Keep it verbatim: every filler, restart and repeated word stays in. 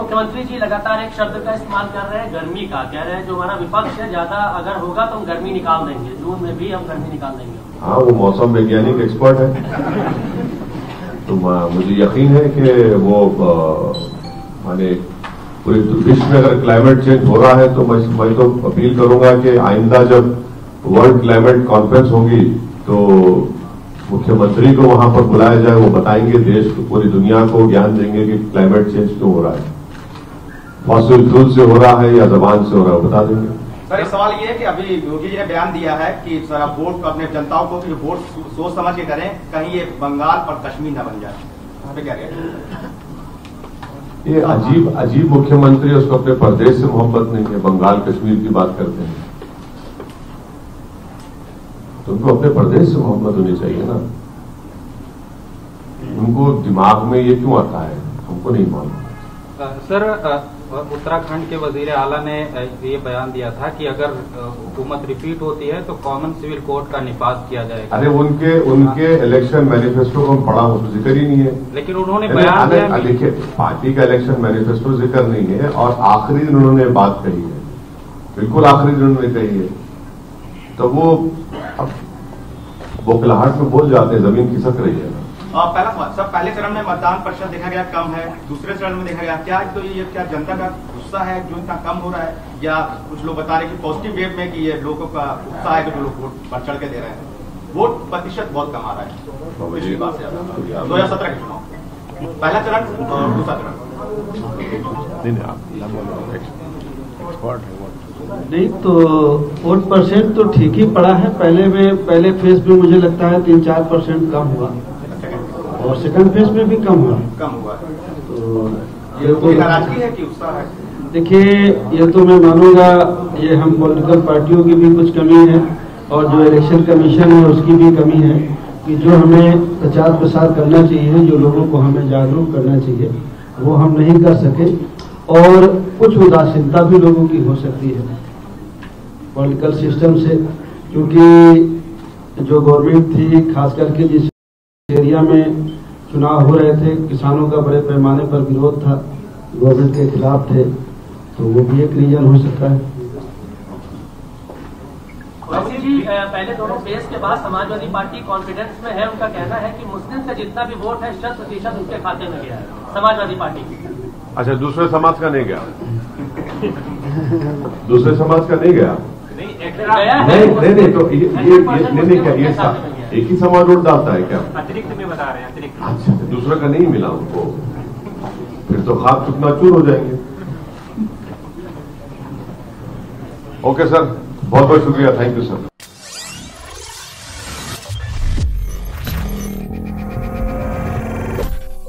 मुख्यमंत्री जी लगातार एक शब्द का इस्तेमाल कर रहे हैं, गर्मी का। कह रहे हैं जो हमारा विपक्ष है ज्यादा अगर होगा तो हम गर्मी निकाल देंगे, जून में भी हम गर्मी निकाल देंगे। हाँ, वो मौसम वैज्ञानिक एक्सपर्ट है, तो मुझे यकीन है कि वो माने पूरे विश्व में अगर क्लाइमेट चेंज हो रहा है तो मैं, मैं तो अपील करूंगा कि आइंदा जब वर्ल्ड क्लाइमेट कॉन्फ्रेंस होगी तो मुख्यमंत्री को वहां पर बुलाया जाए, वो बताएंगे देश को, पूरी दुनिया को ज्ञान देंगे कि क्लाइमेट चेंज क्यों हो रहा है, फॉसिल फ्यूल से हो रहा है या जबान से हो रहा है, बता देंगे। सर, सवाल ये है कि अभी योगी जी ने बयान दिया है कि सर आप वोट अपने जनताओं को कि वोट सोच समझ के करें, कहीं ये बंगाल और कश्मीर न बन जाए, वहां पे क्या कहें? ये अजीब अजीब मुख्यमंत्री, उसको अपने प्रदेश से मोहब्बत नहीं है, बंगाल कश्मीर की बात करते हैं, तो उनको अपने प्रदेश से मोहब्बत होनी चाहिए ना। उनको दिमाग में ये क्यों आता है, हमको नहीं मालूम। सर, उत्तराखंड के वजीर आला ने ये बयान दिया था कि अगर हुकूमत रिपीट होती है तो कॉमन सिविल कोड का निफाज किया जाएगा। अरे उनके उनके इलेक्शन मैनिफेस्टो को पढ़ा हो तो जिक्र ही नहीं है। लेकिन उन्होंने बयान दिया, देखिए पार्टी का इलेक्शन मैनिफेस्टो जिक्र नहीं है, और आखिरी दिन उन्होंने बात कही है, बिल्कुल आखिरी दिन उन्होंने कही है, तो वो अब बोखलाहट में बोल जाते हैं, जमीन खिसक रही है। आ, पहला सवाल सर, पहले चरण में मतदान प्रतिशत देखा गया कम है, दूसरे चरण में देखा गया क्या, तो ये क्या जनता का गुस्सा है जो इतना कम हो रहा है, या कुछ लोग बता रहे हैं कि पॉजिटिव वेव में कि ये लोगों का उत्साह है कि जो लोग वोट बढ़ चढ़ के दे रहे हैं, वोट प्रतिशत बहुत कम आ रहा है पिछली बार से ज्यादा। दो हजार सत्रह के चुनाव पहला चरण और दूसरा चरण नहीं, तो वोट परसेंट तो ठीक ही पड़ा है। पहले में पहले फेज में मुझे लगता है तीन चार परसेंट कम हुआ, और सेकंड फेज में भी कम हुआ कम हुआ तो ये तो नाराजगी है कि उत्साह है? देखिए, ये तो मैं मानूंगा ये हम पॉलिटिकल पार्टियों की भी कुछ कमी है, और जो इलेक्शन कमीशन है उसकी भी कमी है, कि जो हमें प्रचार प्रसार करना चाहिए, जो लोगों को हमें जागरूक करना चाहिए, वो हम नहीं कर सके, और कुछ उदासीनता भी लोगों की हो सकती है पॉलिटिकल सिस्टम से, क्योंकि जो गवर्नमेंट थी, खास करके जिस एरिया में चुनाव हो रहे थे, किसानों का बड़े पैमाने पर विरोध था, गवर्नमेंट के खिलाफ थे, तो वो भी एक रीजन हो सकता है। जी, पहले दोनों फेज के बाद समाजवादी पार्टी कॉन्फिडेंस में है, उनका कहना है कि मुस्लिम से जितना भी वोट है शत प्रतिशत उनके खाते में गया है, समाजवादी पार्टी की। अच्छा, दूसरे समाज का नहीं गया? दूसरे समाज का नहीं गया? नहीं नहीं नहीं, तो ये ये नहीं नहीं क्या ये एक ही समाज वोट डालता है क्या? अतिरिक्त में बता रहे हैं, अतिरिक्त। अच्छा, दूसरे का नहीं मिला उनको, फिर तो खाक चुकना चूर हो जाएंगे। ओके सर, बहुत बहुत शुक्रिया, थैंक यू सर।